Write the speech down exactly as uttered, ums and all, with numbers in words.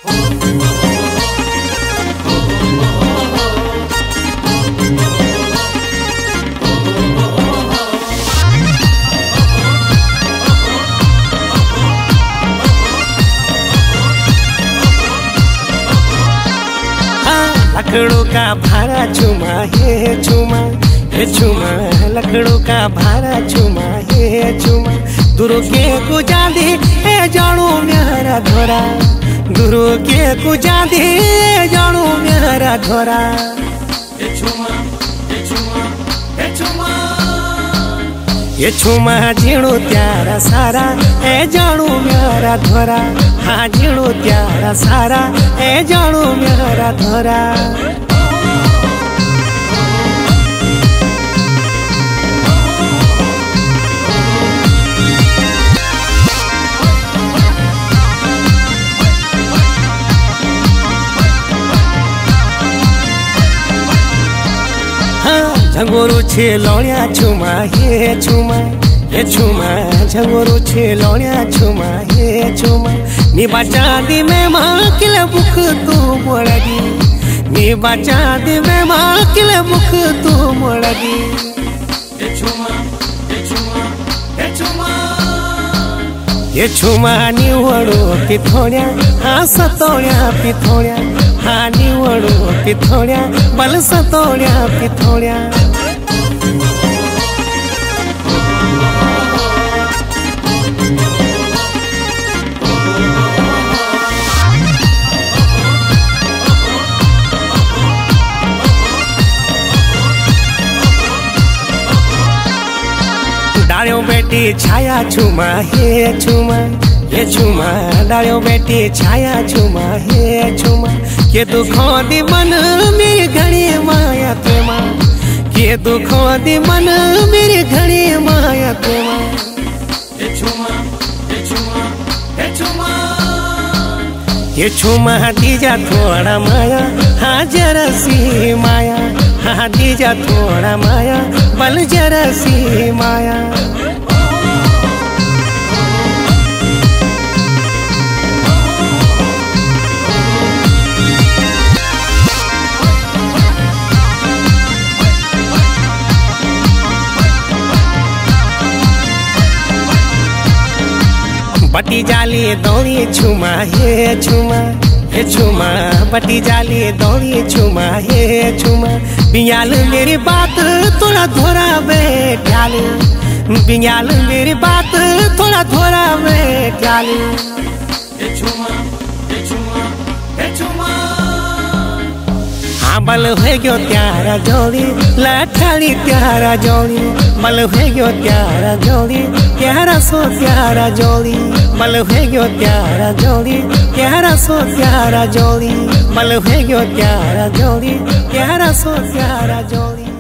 लकड़ों का भारा छुमा हे छुमा हे छुमा, लकड़ों का भारा छुमा हे छुमा। गुरु के कुजा दे ए जानो मेरा धोरा, गुरु के कुजा दे ए जानो मेरा धोरा। हे छुमा हे छुमा हे छुमा, ये छुमा जीणो त्यारा सारा ए जानो मेरा धोरा। हाँ जीणो त्यारा सारा ए जानो मेरा धोरा। झंगोरू छे लौड़िया छुमा हे छुमा हे छुमा, झंगोरू छे लौड़िया छुमा हे छुमा। नी बचा दी मैं माँ किले बुख तू मोड़गी, नी बचा दी मैं माँ किले बुख तू मोड़गी। हे छुमा हे छुमा हे छुमा, ये छुमा निवड़ो पिथोड़िया हाँ सतोड़िया पिथोड़िया। हाँ निवड़ो पिथोड़िया बल सतोड़िया पिथोड़िया। डालो बेटी छाया छुमा हे छुमा हे छुमा, डालो बेटी छाया छुमा हे छुमा। के दुखों दी मन मेरी घड़ी माया प्रेमा, के दुखों दी मन मेरी घड़ी माया प्रेमा। हे छुमा हे छुमा हे छुमा, ये छुमा दीजा थोड़ा माया हाँ जरा सी माया। हाँ दीजा थोड़ा माया बल जरा सी माया। बटी जाली दौड़ी छुमा हे छुमा हे छुमा, बटी जाली दौड़ी छुमा हे छुमा। बियाल मेरी बात थोड़ा थोड़ा बैठाल, बियाल मेरी बात थोड़ा थोड़ा बैठाल। हे छुमा हे छुमा हे छुमा, हाँ बल हो गयो त्यारा जोड़ी लठाड़ी त्यारा जोड़ी। बल हो गयो त्यारा जोड़ी त्यारा सो त्यारा जोड़ी। बल हो गयो त्यारा जोड़ी त्यारा सो त्यारा जोड़ी। बल हो गयो त्यारा जोड़ी त्यारा सो त्यारा जोड़ी।